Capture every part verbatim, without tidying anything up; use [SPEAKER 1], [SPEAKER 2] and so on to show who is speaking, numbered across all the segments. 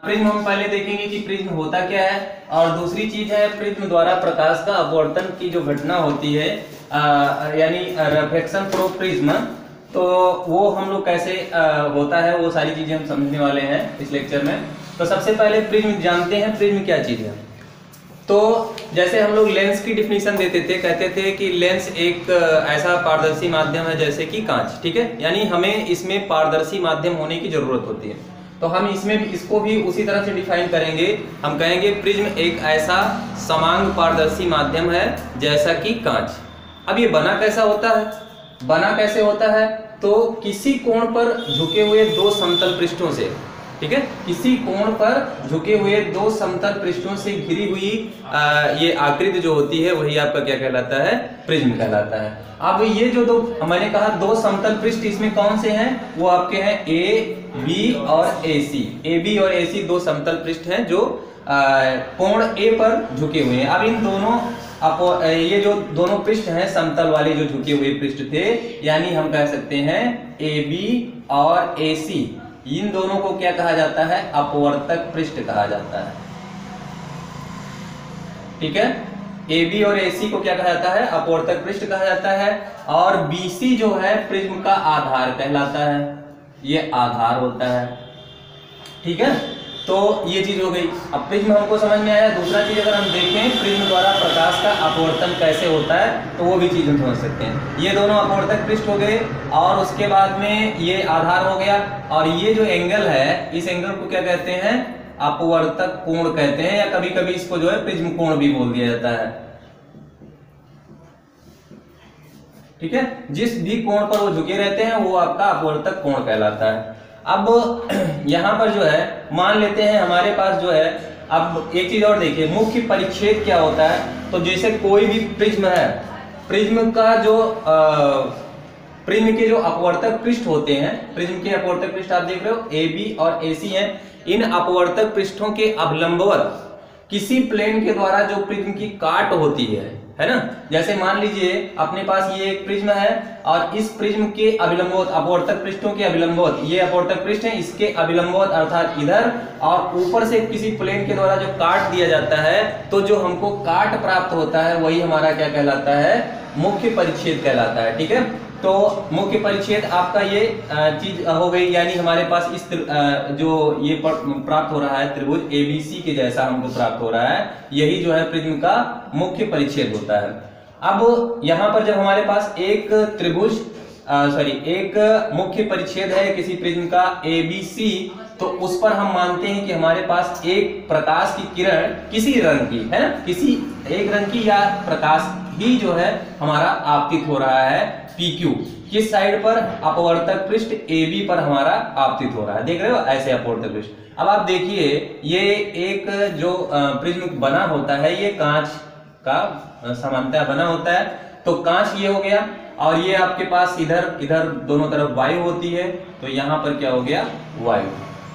[SPEAKER 1] Prism हम पहले देखेंगे कि प्रिज्म होता क्या है, और दूसरी चीज है प्रिज्म द्वारा प्रकाश का अपवर्तन की जो घटना होती है यानी रिफ्लेक्शन थ्रू प्रिज्म, तो वो हम लोग कैसे आ, होता है, वो सारी चीजें हम समझने वाले हैं इस लेक्चर में। तो सबसे पहले प्रिज्म जानते हैं प्रिज्म क्या चीज है। तो जैसे हम लोग लेंस की डिफिनीशन देते थे, कहते थे कि लेंस एक ऐसा पारदर्शी माध्यम है जैसे कि कांच, ठीक है, यानी हमें इसमें पारदर्शी माध्यम होने की जरूरत होती है। तो हम इसमें भी इसको भी उसी तरह से डिफाइन करेंगे, हम कहेंगे प्रिज्म एक ऐसा समांग पारदर्शी माध्यम है जैसा कि कांच। अब ये बना कैसा होता है, बना कैसे होता है, तो किसी कोण पर झुके हुए दो समतल पृष्ठों से, ठीक है, किसी कोण पर झुके हुए दो समतल पृष्ठों से घिरी हुई आ, ये आकृति जो होती है वही आपका क्या कहलाता है, प्रिज्म कहलाता है। अब ये जो दो मैंने कहा दो समतल पृष्ठ, इसमें कौन से हैं, वो आपके हैं ए बी और ए सी। ए बी और ए सी दो समतल पृष्ठ हैं जो कोण ए पर झुके हुए हैं। अब इन दोनों अब ये जो दोनों पृष्ठ हैं समतल वाले जो झुके हुए पृष्ठ थे, यानी हम कह सकते हैं ए बी और ए सी, इन दोनों को क्या कहा जाता है, अपवर्तक पृष्ठ कहा जाता है, ठीक है। ए बी और ए सी को क्या कहा जाता है, अपवर्तक पृष्ठ कहा जाता है। और बी सी जो है प्रिज्म का आधार कहलाता है, ये आधार होता है, ठीक है। तो ये चीज हो गई। अब प्रिज्म हमको समझ में आया। दूसरा चीज अगर हम देखें प्रिज्म द्वारा प्रकाश का अपवर्तन कैसे होता है, तो वो भी चीज हम समझ सकते हैं। ये दोनों अपवर्तक पृष्ठ हो गए, और उसके बाद में ये आधार हो गया, और ये जो एंगल है, इस एंगल को क्या कहते हैं, अपवर्तक कोण कहते हैं, या कभी कभी इसको जो है प्रिज्म कोण भी बोल दिया जाता है, ठीक है। जिस भी कोण पर वो झुके रहते हैं वो आपका अपवर्तक कोण कहलाता है। अब यहां पर जो है मान लेते हैं हमारे पास जो है, अब एक चीज और देखिए, मुख्य परिच्छेद क्या होता है। तो जैसे कोई भी प्रिज्म है, प्रिज्म का जो प्रिज्म के जो अपवर्तक पृष्ठ होते हैं, प्रिज्म के अपवर्तक पृष्ठ आप देख रहे हो ए बी और ए सी हैं। इन अपवर्तक पृष्ठों के अभिलंबवत किसी प्लेन के द्वारा जो प्रिज्म की काट होती है, है ना। जैसे मान लीजिए अपने पास ये एक प्रिज्म है, और इस प्रिज्म के अभिलंबवत अपवर्तक पृष्ठों के अभिलंबवत, ये अपवर्तक पृष्ठ है, इसके अभिलंबवत अर्थात इधर, और ऊपर से किसी प्लेन के द्वारा जो काट दिया जाता है, तो जो हमको काट प्राप्त होता है वही हमारा क्या कहलाता है, मुख्य परिच्छेद कहलाता है, ठीक है। तो मुख्य परिच्छेद आपका ये चीज हो गई, यानी हमारे पास इस जो ये प्राप्त हो रहा है त्रिभुज एबीसी के जैसा हमको प्राप्त हो रहा है, यही जो है प्रिज्म का मुख्य परिच्छेद होता है। अब यहाँ पर जब हमारे पास एक त्रिभुज सॉरी एक मुख्य परिच्छेद है किसी प्रिज्म का एबीसी, तो उस पर हम मानते हैं कि हमारे पास एक प्रकाश की किरण किसी रंग की, है ना, किसी एक रंग की या प्रकाश ही जो है हमारा आपतित हो रहा है पी क्यू, किस साइड पर, अपवर्तक पृष्ठ ए बी पर हमारा आपतित हो रहा है, देख रहे हो ऐसे अपवर्तक पृष्ठ। अब आप देखिए ये एक जो प्रिज्म बना होता है ये कांच का सामान्यतः बना होता है, तो कांच ये हो गया, और ये आपके पास इधर इधर दोनों तरफ वायु होती है, तो यहां पर क्या हो गया, वायु।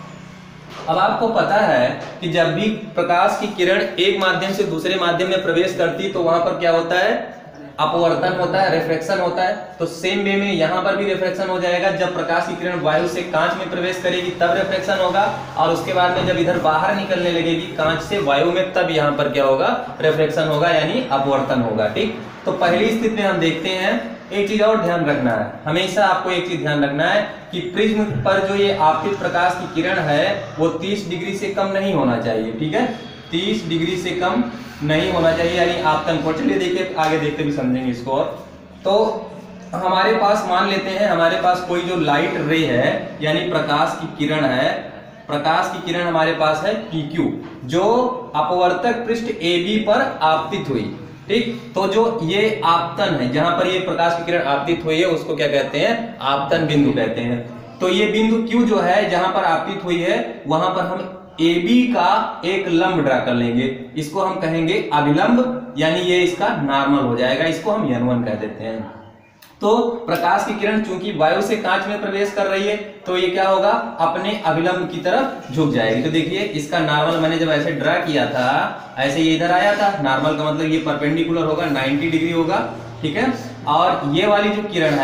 [SPEAKER 1] अब आपको पता है कि जब भी प्रकाश की किरण एक माध्यम से दूसरे माध्यम में प्रवेश करती तो वहां पर क्या होता है, अपवर्तन होता है, रिफ्रैक्शन होता है। तो सेम वे में यहाँ पर भी रिफ्रैक्शन हो जाएगा। जब प्रकाश की किरण वायु से कांच में प्रवेश करेगी तब रिफ्रैक्शन होगा, और उसके बाद में जब इधर बाहर निकलने लगेगी कांच से वायु में, तब यहाँ पर क्या होगा, रिफ्रैक्शन होगा, यानी अपवर्तन होगा, ठीक। तो पहली स्थिति में हम देखते हैं, एक चीज और ध्यान रखना है, हमेशा आपको एक चीज ध्यान रखना है कि प्रिज्म पर जो ये आपतित प्रकाश की किरण है वो तीस डिग्री से कम नहीं होना चाहिए, ठीक है, तीस डिग्री से कम नहीं होना चाहिए, यानी आपतन कोण। चलिए देखिए आगे देखते भी समझेंगे इसको। और तो हमारे पास मान लेते हैं हमारे पास कोई जो लाइट रे है, यानी प्रकाश की किरण है, प्रकाश की किरण हमारे पास है पी क्यू, जो अपवर्तक पृष्ठ ए बी पर आपतित हुई, ठीक। तो जो ये आपतन है, जहां पर ये प्रकाश की किरण आपतित हुई है, उसको क्या कहते हैं, आपतन बिंदु कहते हैं। तो ये बिंदु क्यू जो है जहां पर आपतित हुई है, वहां पर हम ए बी का एक लंब ड्रा कर लेंगे, इसको हम कहेंगे अभिलंब, यानी ये इसका नॉर्मल हो जाएगा, इसको हम एन वन कह देते हैं। तो प्रकाश की किरण चूंकि वायु से कांच में प्रवेश कर रही है, तो ये क्या होगा, अपने अभिलंब की तरफ झुक जाएगी। तो देखिए इसका नॉर्मल मैंने जब ऐसे ड्रा किया था, ऐसे ये इधर आया था, नॉर्मल का मतलब ये परपेंडिकुलर होगा, नब्बे डिग्री होगा, ठीक है। और ये वाली जो किरण है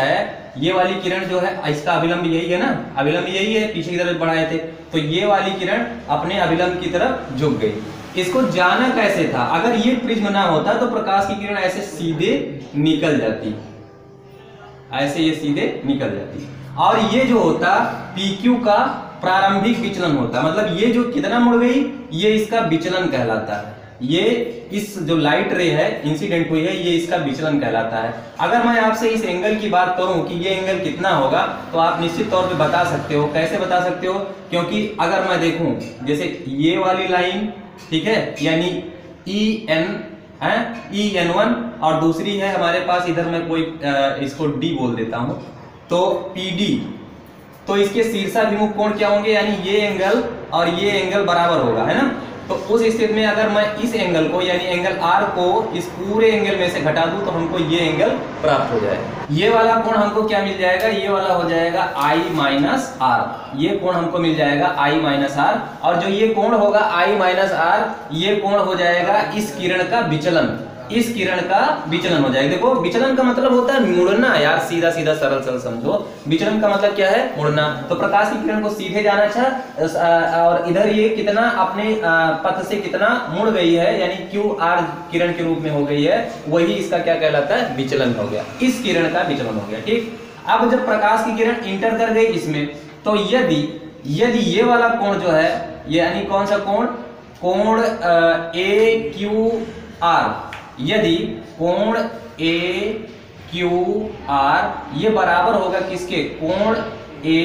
[SPEAKER 1] ये वाली किरण जो है इसका अभिलंब यही है ना, अभिलंब यही है, पीछे की तरफ बढ़ाए थे, तो ये वाली किरण अपने अभिलंब की तरफ झुक गई। इसको जाना कैसे था, अगर ये प्रिज्म ना होता तो प्रकाश की किरण ऐसे सीधे निकल जाती, ऐसे ये सीधे निकल जाती, और ये जो होता पी क्यू का प्रारंभिक विचलन होता, मतलब ये जो कितना मुड़ गई ये इसका विचलन कहलाता है। ये इस जो लाइट रे है इंसिडेंट हुई है ये इसका विचलन कहलाता है। अगर मैं आपसे इस एंगल की बात करूं कि ये एंगल कितना होगा तो आप निश्चित तौर पे बता सकते हो। कैसे बता सकते हो, क्योंकि अगर मैं देखूं जैसे ये वाली लाइन, ठीक है, यानी ई एन है, ई एन वन, और दूसरी है हमारे पास इधर मैं कोई इसको डी बोल देता हूं, तो पी डी, तो इसके शीर्षाभिमुख कोण क्या होंगे, यानी ये एंगल और ये एंगल बराबर होगा, है ना। तो उस स्थिति में अगर मैं इस एंगल को यानी एंगल आर को इस पूरे एंगल में से घटा दूं तो हमको ये एंगल प्राप्त हो जाएगा। ये वाला कोण हमको क्या मिल जाएगा, ये वाला हो जाएगा आई माइनस आर, ये कोण हमको मिल जाएगा आई माइनस आर, और जो ये कोण होगा आई माइनस आर, ये कोण हो जाएगा इस किरण का विचलन, इस किरण का विचलन हो जाएगा। देखो विचलन का मतलब होता है मुड़ना, यार सीधा सीधा सरल सरल समझो, विचलन का मतलब क्या है, मुड़ना। तो प्रकाश की किरण को सीधे जाना था और इधर ये कितना अपने पथ से कितना मुड़ गई है, यानी क्यू आर किरण के रूप में हो गई है, वही इसका क्या कहलाता है, विचलन हो गया, इस किरण का विचलन हो गया। ठीक, अब जब प्रकाश की किरण इंटर कर गई इसमें, तो यदि यदि ये वाला कोण जो है, यानी कौन सा कोण, कोण ए क्यू आर, यदि कोण ए क्यू आर ये बराबर होगा किसके, कोण ए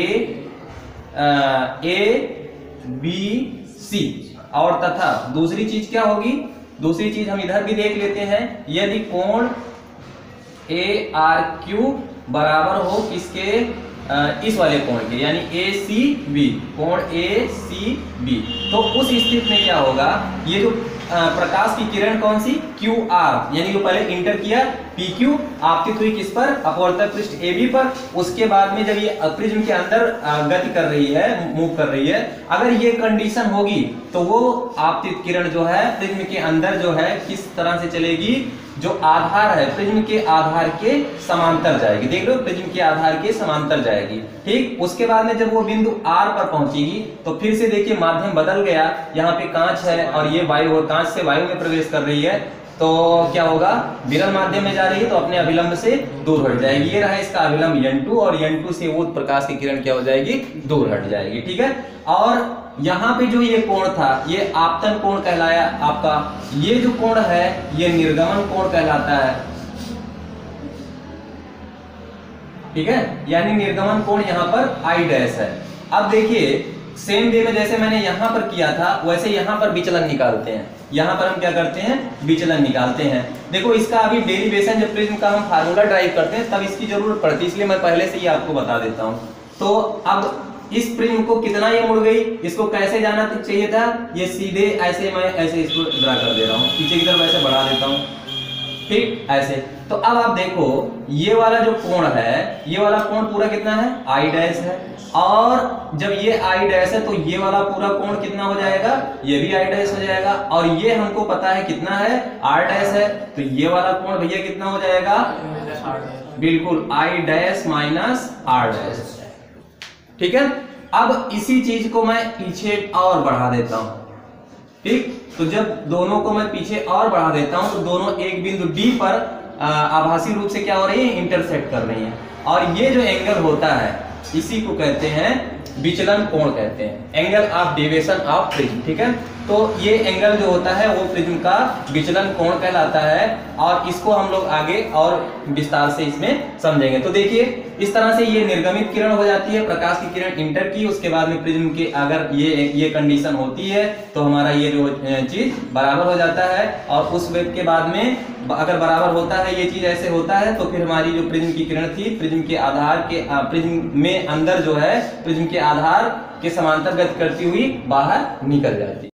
[SPEAKER 1] ए बी सी, और तथा दूसरी चीज क्या होगी, दूसरी चीज हम इधर भी देख लेते हैं, यदि कोण ए आर क्यू बराबर हो किसके, आ, इस वाले कोण के, यानी ए सी बी, कोण ए सी बी, तो उस स्थिति में क्या होगा, ये जो प्रकाश की किरण कौन सी, क्यू आर, यानी जो पहले इंटर किया पी क्यू, आपतित हुई किस पर, अपवर्तक पृष्ठ ए बी पर, उसके बाद में जब ये प्रिज्म के अंदर गति कर रही है, मूव कर रही है, अगर ये कंडीशन होगी तो वो आपतित किरण जो है प्रिज्म के अंदर जो है किस तरह से चलेगी, जो आधार है प्रिज्म के आधार के समांतर जाएगी, देख लो प्रिज्म के आधार के समांतर जाएगी। ठीक, उसके बाद में जब वो बिंदु आर पर पहुंचेगी तो फिर से देखिए माध्यम बदल गया, यहाँ पे कांच है और ये वायु, कांच से वायु में प्रवेश कर रही है, तो क्या होगा, विरल माध्यम में जा रही है तो अपने अभिलंब से दूर हट जाएगी। ये रहा इसका अभिलंब एन टू, और एन टू से वो प्रकाश की किरण क्या हो जाएगी, दूर हट जाएगी। ठीक है, और यहाँ पे जो ये कोण था ये आपतन कोण कहलाया आपका, ये जो कोण है ये निर्गमन कोण कहलाता है। ठीक है, यानी निर्गमन कोण यहाँ पर आई डैश है। अब देखिए सेम वे में जैसे मैंने यहाँ पर किया था वैसे यहाँ पर विचलन निकालते हैं, यहाँ पर हम क्या करते हैं, विचलन निकालते हैं। देखो इसका अभी डेरिवेशन जब प्रिज्म का हम फार्मूला ड्राइव करते हैं तब इसकी जरूरत पड़ती है, इसलिए मैं पहले से ही आपको बता देता हूँ। तो अब इस प्रिज्म को कितना ये मुड़ गई, इसको कैसे जाना चाहिए था, ये सीधे ऐसे, मैं ऐसे इसको ड्रा कर दे रहा हूँ, पीछे की तरफ ऐसे बढ़ा देता हूँ, ठीक ऐसे। तो अब आप देखो ये वाला जो कोण है, ये वाला कोण पूरा कितना है, आई डैश है, और जब ये आई डैश है तो ये वाला पूरा कोण कितना हो जाएगा, ये भी आई डैश हो जाएगा, और ये हमको पता है कितना है, आर डैश है, तो ये वाला कोण भैया कितना हो जाएगा, बिल्कुल I dash minus R dash. ठीक है, अब इसी चीज को मैं पीछे और बढ़ा देता हूं। ठीक, तो जब दोनों को मैं पीछे और बढ़ा देता हूं तो दोनों एक बिंदु डी पर आभासी रूप से क्या हो रही है, इंटरसेक्ट कर रही हैं, और ये जो एंगल होता है इसी को कहते हैं विचलन कोण कहते हैं, angle of deviation of prism. ठीक है, तो ये एंगल जो होता है वो प्रिज्म का विचलन कोण कहलाता है, और इसको हम लोग आगे और विस्तार से इसमें समझेंगे। तो देखिए इस तरह से ये निर्गमित किरण हो जाती है, प्रकाश की किरण इंटर की, उसके बाद में प्रिज्म के अगर ये ये कंडीशन होती है तो हमारा ये जो चीज बराबर हो जाता है, और उस वेग के बाद में अगर बराबर होता है, ये चीज ऐसे होता है, तो फिर हमारी जो प्रिज्म की किरण थी प्रिज्म के आधार के प्रिज्म में अंदर जो है प्रिज्म के आधार के समांतर गति करती हुई बाहर निकल जाती है।